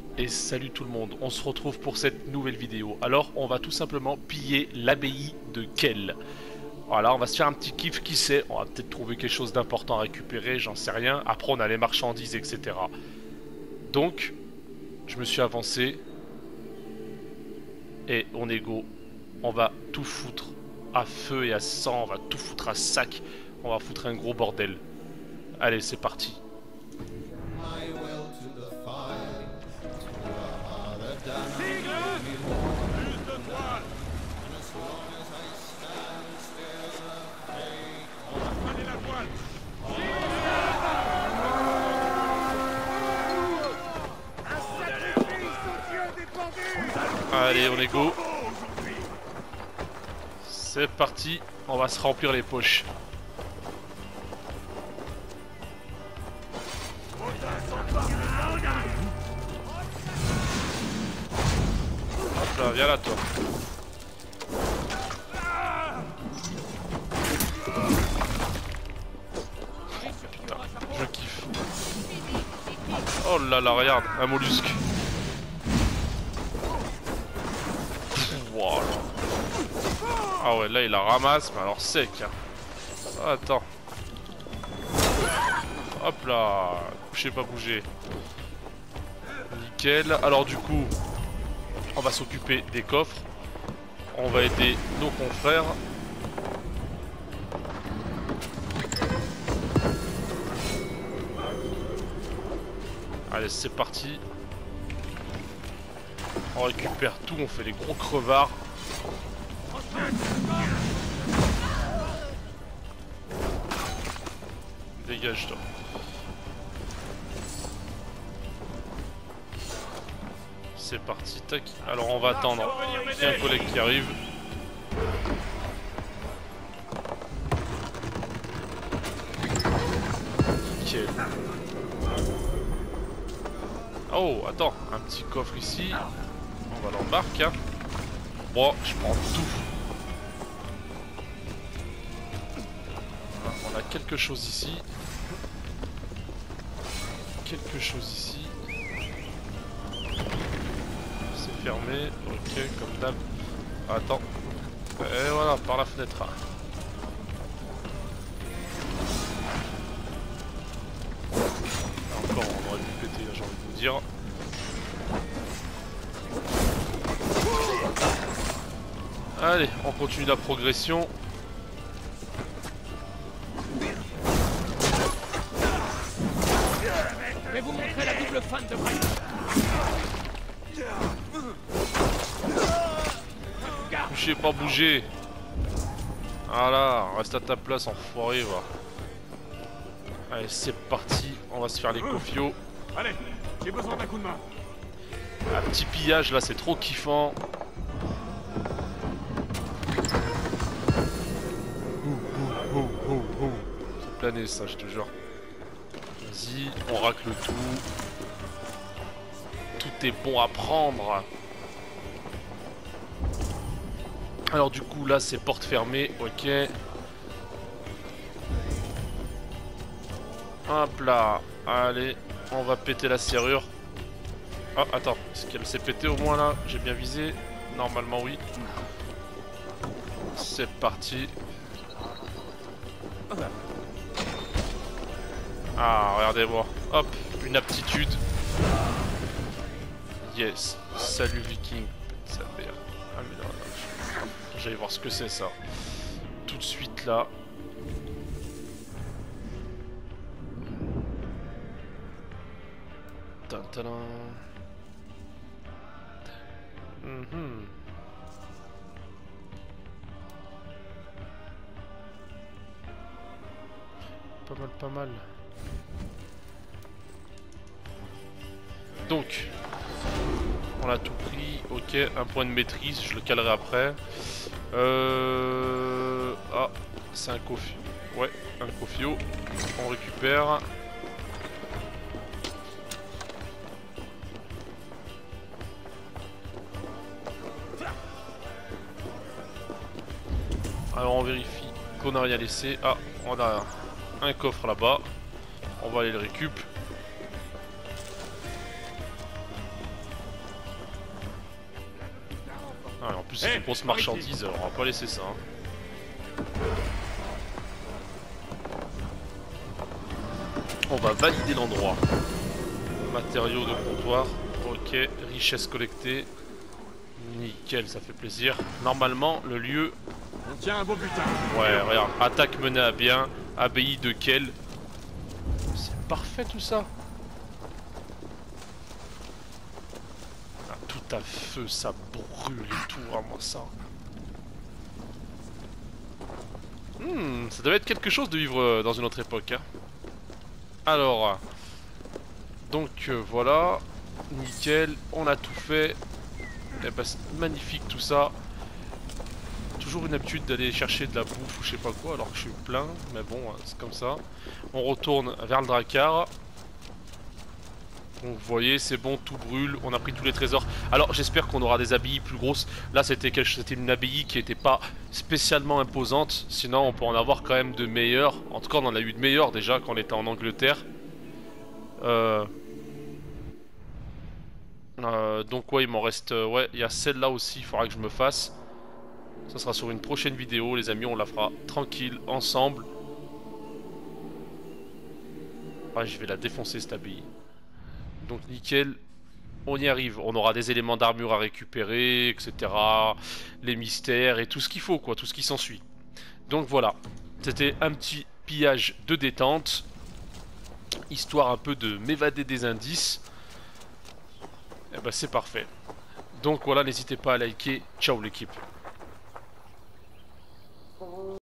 Et salut tout le monde, on se retrouve pour cette nouvelle vidéo. Alors on va tout simplement piller l'abbaye de Kell. Voilà, on va se faire un petit kiff, qui sait, on va peut-être trouver quelque chose d'important à récupérer, j'en sais rien. Après on a les marchandises, etc. Donc, je me suis avancé. Et on est go. On va tout foutre à feu et à sang, on va tout foutre à sac. On va foutre un gros bordel. Allez, c'est parti. Allez, on est go. C'est parti, on va se remplir les poches. Hop là, viens là toi. Putain, je kiffe. Oh là là, regarde, un mollusque. Wow. Ah ouais, là il la ramasse, mais alors sec. Hein. Attends. Hop là, bougez pas bouger. Nickel. Alors du coup, on va s'occuper des coffres. On va aider nos confrères. Allez, c'est parti. On récupère tout, on fait les gros crevards. Dégage toi. C'est parti, tac. Alors on va attendre. Il y a un collègue qui arrive. Nickel. Oh, attends, un petit coffre ici. On va l'embarquer. Hein. Bon, je prends tout. Voilà, on a quelque chose ici. Quelque chose ici. C'est fermé. Ok, comme d'hab. Attends. Et voilà, par la fenêtre. Là, encore, on aurait pu péter, j'ai envie de vous dire. Allez, on continue la progression. Je vais vous montrer la double fan de Brian. Bougez, pas bouger. Voilà, reste à ta place, enfoiré, va. Allez, c'est parti, on va se faire les cofios. Allez, j'ai besoin d'un coup de main. Un petit pillage là, c'est trop kiffant. C'est plané ça, je te jure. Vas-y, on racle tout. Tout est bon à prendre. Alors du coup là c'est porte fermée, ok. Hop là, allez, on va péter la serrure. Oh attends, est-ce qu'elle s'est pétée au moins là? J'ai bien visé? Normalement oui. C'est parti. Ah regardez-moi, hop, une aptitude. Yes, salut viking. Sa mère. Ah mais non, j'allais voir ce que c'est ça. Tout de suite là. Tadam. Pas mal, pas mal. Donc, on a tout pris. Ok, un point de maîtrise, je le calerai après. Ah, c'est un cofio. Ouais, un cofio. On récupère. Alors on vérifie qu'on n'a rien laissé. Ah, on a un coffre là-bas. On va aller le récup. plus c'est une grosse marchandise, alors on va pas laisser ça. Hein. On va valider l'endroit. Matériaux de comptoir. Ok, richesse collectée. Nickel, ça fait plaisir. Normalement, le lieu... On tient un beau butin. Ouais, regarde. Attaque menée à bien. Abbaye de Kell. C'est parfait tout ça. Ah, tout à feu, ça brûle et tout, vraiment ça. Ça devait être quelque chose de vivre dans une autre époque. Hein. Alors... Donc voilà. Nickel, on a tout fait. Eh ben, c'est magnifique tout ça. Toujours une habitude d'aller chercher de la bouffe ou je sais pas quoi alors que je suis plein. Mais bon, c'est comme ça. On retourne vers le Drakkar. Donc vous voyez, c'est bon, tout brûle. On a pris tous les trésors. Alors j'espère qu'on aura des abbayes plus grosses. Là c'était une abbaye qui n'était pas spécialement imposante. Sinon on peut en avoir quand même de meilleures. En tout cas on en a eu de meilleures déjà quand on était en Angleterre. Donc ouais, il m'en reste... ouais, il y a celle-là aussi, il faudra que je me fasse. Ça sera sur une prochaine vidéo, les amis, on la fera tranquille, ensemble. Ah, je vais la défoncer cette abbaye. Donc nickel, on y arrive. On aura des éléments d'armure à récupérer, etc. Les mystères et tout ce qu'il faut, quoi, tout ce qui s'ensuit. Donc voilà, c'était un petit pillage de détente. Histoire un peu de m'évader des indices. Et ben c'est parfait. Donc voilà, n'hésitez pas à liker. Ciao l'équipe.